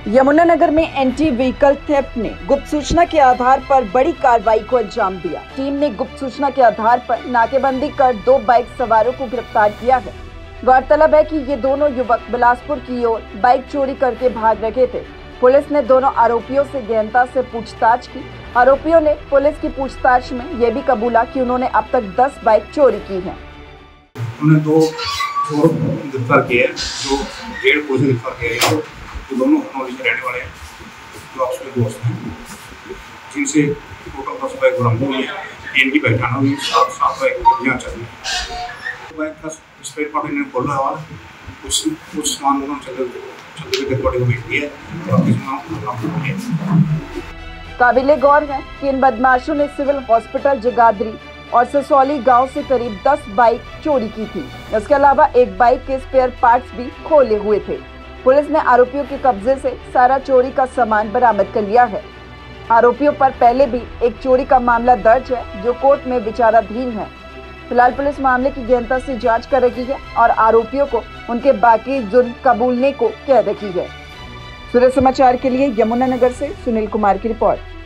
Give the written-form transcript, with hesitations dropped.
यमुनानगर में anti vehicle theft ने गुप्त सूचना के आधार पर बड़ी कार्रवाई को अंजाम दिया। टीम ने गुप्त सूचना के आधार पर नाकेबंदी कर 2 बाइक सवारों को गिरफ्तार किया है। गौरतलब है कि ये दोनों युवक बिलासपुर की ओर बाइक चोरी करके भाग रहे थे। पुलिस ने दोनों आरोपियों से गहनता से पूछताछ की। आरोपियों ने पुलिस की पूछताछ में ये भी कबूला कि उन्होंने अब तक 10 बाइक चोरी की है। उन्होंने 2 चोर गिरफ्तार किए हैं, जो डेढ़ पुलिस गिरफ्तार किए हैं, जो दोनों नॉलेज के रहने वाले हैं, जो आपस में दोस्त हैं, जिनसे टोटल 10 बाइक बरामद हुई है। इनकी पहचान हुई 7 बाइक यहाँ चल रही है। बाइक का स्पेयर पार्ट इन्होंने खोला और कुछ सामान उन्होंने चलते बॉडी को भेज दिया है और किसी में काबिले गौर है कि इन बदमाशों ने सिविल हॉस्पिटल जगाधरी और ससौली गांव से करीब 10 बाइक चोरी की थी। इसके अलावा एक बाइक के स्पेयर पार्ट्स भी खोले हुए थे। पुलिस ने आरोपियों के कब्जे से सारा चोरी का सामान बरामद कर लिया है। आरोपियों पर पहले भी एक चोरी का मामला दर्ज है, जो कोर्ट में विचाराधीन है। फिलहाल पुलिस मामले की गहनता से जांच कर रही है और आरोपियों को उनके बाकी जुर्म कबूलने को कह रही है। सूर्य समाचार के लिए यमुनानगर से सुनील कुमार की रिपोर्ट।